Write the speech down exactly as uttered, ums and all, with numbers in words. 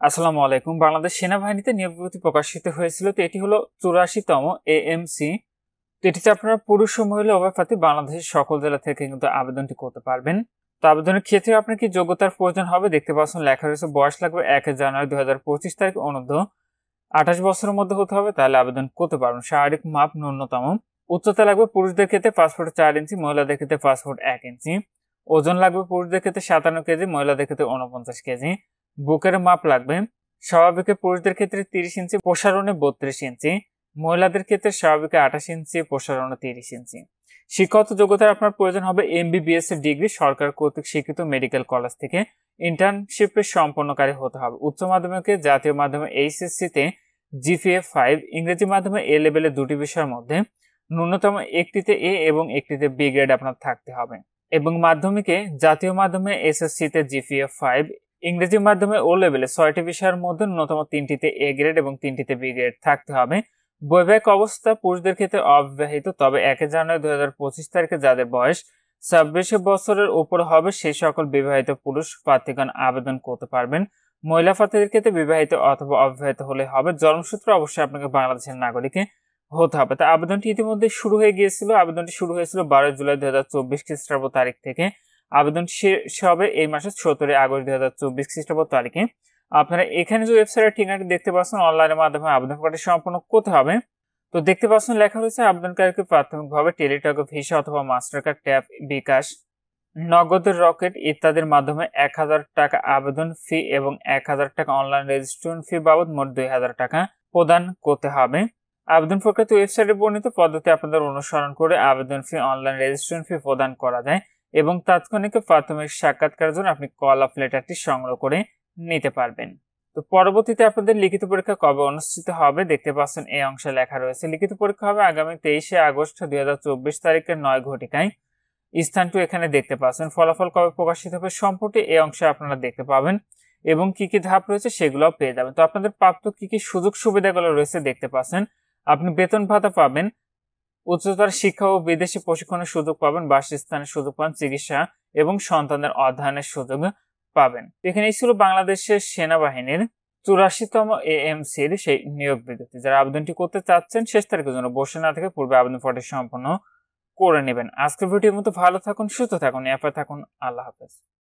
আসসালামু আলাইকুম। বাংলাদেশ সেনাবাহিনীতে নিয়োগ বিজ্ঞপ্তি প্রকাশিত হয়েছিল, তো এটি হলো চুরাশিতম এএমসি। তো এটিতে আপনারা পুরুষ ও মহিলা উভয় প্রার্থী বাংলাদেশের সকল জেলা থেকে কিন্তু আবেদনটি করতে পারবেন। তো আবেদনের ক্ষেত্রে আপনার কি যোগ্যতার প্রয়োজন হবে দেখতে পাচ্ছেন লেখা রয়েছে বয়স লাগবে এক জানুয়ারি দুই হাজার পঁচিশ তারিখ অনূর্ধ্ব আঠাশ বছরের মধ্যে হতে হবে, তাহলে আবেদন করতে পারবেন। শারীরিক মাপ ন্যূনতম উচ্চতা লাগবে পুরুষদের ক্ষেত্রে পাঁচ ফুট চার ইঞ্চি, মহিলাদের ক্ষেত্রে পাঁচ ফুট এক ইঞ্চি। ওজন লাগবে পুরুষদের ক্ষেত্রে সাতান্ন কেজি, মহিলাদের ক্ষেত্রে উনপঞ্চাশ কেজি। বুকের মাপ লাগবে স্বাভাবিকে পুরুষদের ক্ষেত্রে তিরিশ ইঞ্চি, প্রসারণে বত্রিশ ইঞ্চি, মহিলাদের ক্ষেত্রে স্বাভাবিকে আঠাশ ইঞ্চি, প্রসারণে তিরিশ ইঞ্চি। শিক্ষাগত যোগ্যতার আপনার প্রয়োজন হবে এমবিবিএস এর ডিগ্রি সরকার কর্তৃক স্বীকৃত মেডিকেল কলেজ থেকে ইন্টার্নশিপে সম্পন্নকারী হতে হবে। উচ্চ মাধ্যমিকে জাতীয় মাধ্যমে এইচএসসি তে জিপিএ ফাইভ, ইংরেজি মাধ্যমে এ লেভেলে দুটি বিষয়ের মধ্যে ন্যূনতম একটিতে এ এবং একটিতে বি গ্রেড আপনার থাকতে হবে। এবং মাধ্যমিকে জাতীয় মাধ্যমে এসএসসি তে জিপিএ ফাইভ, ইংরেজি মাধ্যমে ও লেভেলে ছয়টি বিষয়ের মধ্যে ন্যূনতম তিনটিতে এ গ্রেড এবং তিনটিতে বি গ্রেড থাকতে হবে। বৈবাহিক অবস্থা পুরুষদের ক্ষেত্রে অবিবাহিত, তবে এক জানুয়ারি দুই হাজার পঁচিশ তারিখে যাদের বয়স ছাব্বিশ বছরের উপর হবে সেই সকল বিবাহিত পুরুষ প্রার্থীগণ আবেদন করতে পারবেন। মহিলা প্রার্থীদের ক্ষেত্রে বিবাহিত অথবা অবিবাহিত হলে হবে। জন্মসূত্র অবশ্যই আপনাকে বাংলাদেশের নাগরিকে হতে হবে। তা আবেদনটি ইতিমধ্যে শুরু হয়ে গিয়েছিল। আবেদনটি শুরু হয়েছিল বারোই জুলাই দুই হাজার চব্বিশ খ্রিস্টাব্দ তারিখ থেকে। আবেদনটি শেষ হবে এই মাসের সতেরোই আগস্ট দুই হাজার চব্বিশ খ্রিস্টাব্দ তারিখে। আপনারা এখানে যে ওয়েবসাইটের ঠিকানাটি দেখতে পাচ্ছেন অনলাইনের মাধ্যমে আবেদন করাটি সম্পূর্ণ করতে হবে। তো দেখতে পাচ্ছেন লেখা রয়েছে আবেদনকারীকে প্রাথমিকভাবে টেলিটক, ভিসা অথবা মাস্টার কার্ড, ট্যাপ, বিকাশ, নগদের রকেট ইত্যাদির মাধ্যমে এক হাজার টাকা আবেদন ফি এবং এক হাজার টাকা অনলাইন রেজিস্ট্রেশন ফি বাবদ মোট দুই হাজার টাকা প্রদান করতে হবে। আবেদন প্রক্রিয়াতে ওয়েবসাইটে বর্ণিত পদ্ধতি আপনাদের অনুসরণ করে আবেদন ফি, অনলাইন রেজিস্ট্রেশন ফি প্রদান করা যায় এবং তাৎক্ষণিক প্রাথমিক সাক্ষাৎকারের জন্য আপনি কল অফ লেটারটি সংগ্রহ করে নিতে পারবেন। তো পরবর্তীতে আপনাদের লিখিত পরীক্ষা কবে অনুষ্ঠিত হবে দেখতে পাচ্ছেন এই অংশে লেখা রয়েছে। লিখিত পরীক্ষা হবে আগামী তেইশে আগস্ট দুই হাজার চব্বিশ তারিখের নয় ঘটিকায়। স্থানটি এখানে দেখতে পাচ্ছেন। ফলাফল কবে প্রকাশিত হবে সম্পর্কে এই অংশে আপনারা দেখতে পাবেন এবং কি কি ধাপ রয়েছে সেগুলোও পেয়ে যাবেন। তো আপনাদের প্রাপ্ত কি কি সুযোগ সুবিধাগুলো রয়েছে দেখতে পাচ্ছেন। আপনি বেতন ভাতা পাবেন, উচ্চতর শিক্ষা ও বিদেশি প্রশিক্ষণের সুযোগ পাবেন, বাসস্থানের সুযোগ পাবেন, চিকিৎসা এবং সন্তানের অধ্যয়নের সুযোগ পাবেন। এখানেই ছিল বাংলাদেশের সেনাবাহিনীর চুরাশিতম এএমসির সেই নিয়োগ বিজ্ঞপ্তি। যারা আবেদনটি করতে চাচ্ছেন শেষ তারিখের জন্য বসে না থেকে পূর্বে আবেদন ফর্মটি সম্পন্ন করে নেবেন। আজকের ভিডিওর মতো ভালো থাকুন, সুস্থ থাকুন, এরপর থাকুন। আল্লাহ হাফেজ।